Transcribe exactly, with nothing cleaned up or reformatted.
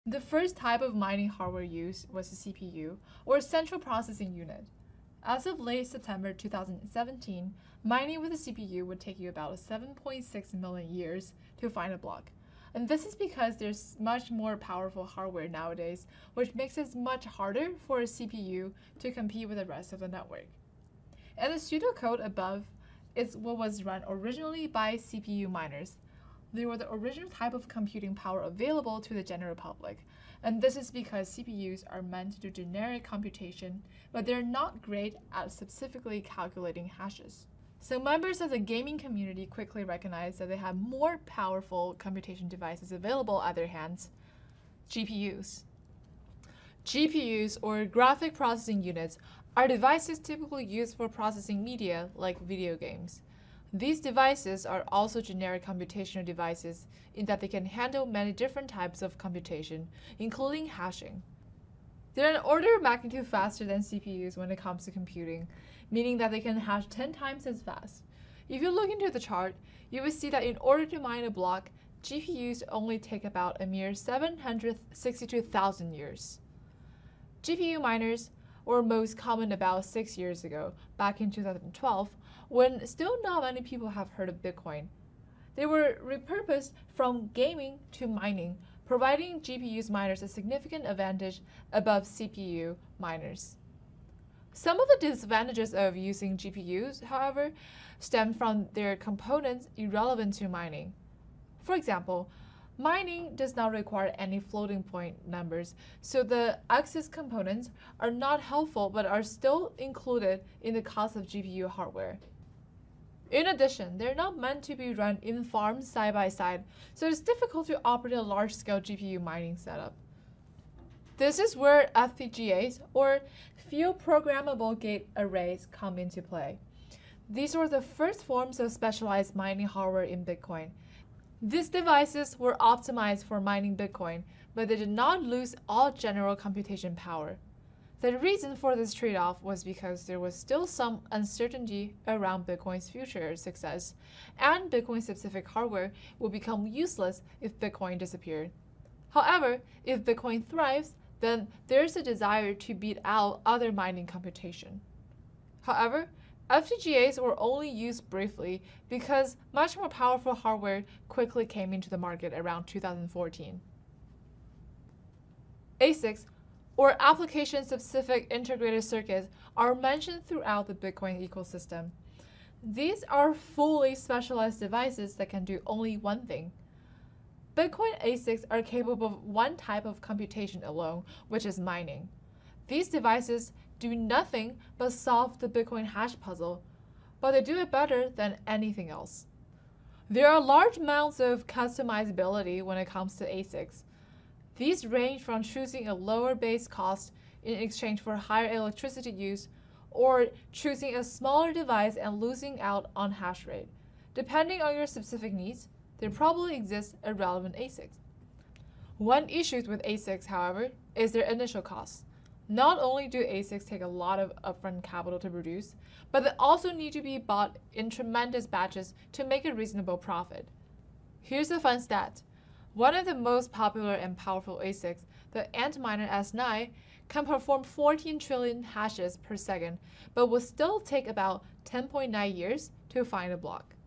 The first type of mining hardware used was the C P U, or Central Processing Unit. As of late September two thousand seventeen, mining with a C P U would take you about seven point six million years to find a block. And this is because there's much more powerful hardware nowadays, which makes it much harder for a C P U to compete with the rest of the network. And the pseudocode above is what was run originally by C P U miners. They were the original type of computing power available to the general public, and this is because C P Us are meant to do generic computation, but they're not great at specifically calculating hashes. So members of the gaming community quickly recognized that they had more powerful computation devices available at their hands: G P Us. G P Us, or graphic processing units, are devices typically used for processing media like video games. These devices are also generic computational devices in that they can handle many different types of computation, including hashing. They're an order of magnitude faster than C P Us when it comes to computing, meaning that they can hash ten times as fast. If you look into the chart, you will see that in order to mine a block, G P Us only take about a mere seven hundred sixty-two thousand years. G P U miners were most common about six years ago, back in two thousand twelve, when still not many people have heard of Bitcoin. They were repurposed from gaming to mining, providing G P U miners a significant advantage above C P U miners. Some of the disadvantages of using G P Us, however, stem from their components irrelevant to mining. For example, mining does not require any floating point numbers, so the access components are not helpful but are still included in the cost of G P U hardware. In addition, they're not meant to be run in farms side by side, so it's difficult to operate a large-scale G P U mining setup. This is where F P G As, or Field Programmable Gate Arrays, come into play. These were the first forms of specialized mining hardware in Bitcoin. These devices were optimized for mining Bitcoin, but they did not lose all general computation power. The reason for this trade-off was because there was still some uncertainty around Bitcoin's future success, and Bitcoin-specific hardware would become useless if Bitcoin disappeared. However, if Bitcoin thrives, then there's a desire to beat out other mining computation. However, F P G As were only used briefly because much more powerful hardware quickly came into the market around two thousand fourteen. A SICs, or application-specific integrated circuits, are mentioned throughout the Bitcoin ecosystem. These are fully specialized devices that can do only one thing. Bitcoin A SICs are capable of one type of computation alone, which is mining. These devices do nothing but solve the Bitcoin hash puzzle, but they do it better than anything else. There are large amounts of customizability when it comes to A SICs. These range from choosing a lower base cost in exchange for higher electricity use, or choosing a smaller device and losing out on hash rate. Depending on your specific needs, there probably exists a relevant A SIC. One issue with A SICs, however, is their initial costs. Not only do A SICs take a lot of upfront capital to produce, but they also need to be bought in tremendous batches to make a reasonable profit. Here's a fun stat. One of the most popular and powerful A SICs, the Antminer S nine, can perform fourteen trillion hashes per second, but will still take about ten point nine years to find a block.